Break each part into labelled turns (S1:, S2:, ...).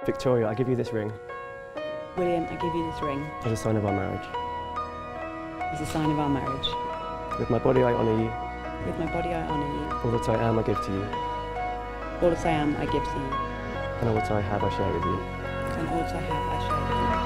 S1: Victoria, I give you this ring
S2: William, I give you this ring
S1: as a sign of our marriage.
S2: as a sign of our marriage.
S1: With my body I honour you.
S2: With my body I honour you.
S1: All that I am I give to you.
S2: All that I am I give to you.
S1: And all that I have I share with you.
S2: And all that I have I share with you.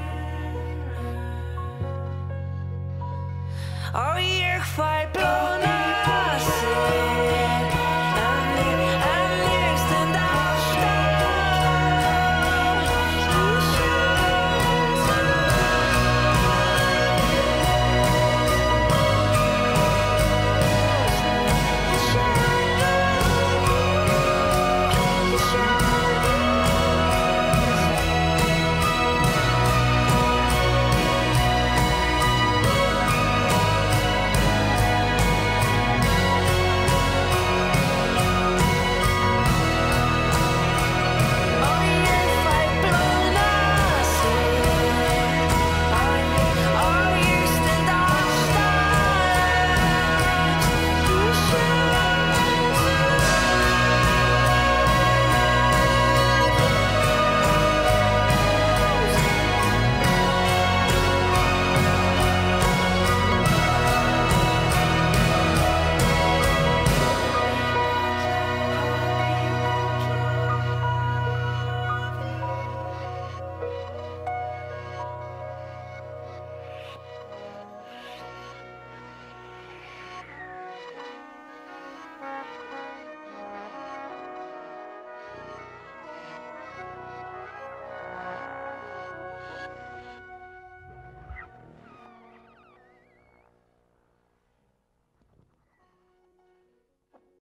S3: Og ég fæ blóðna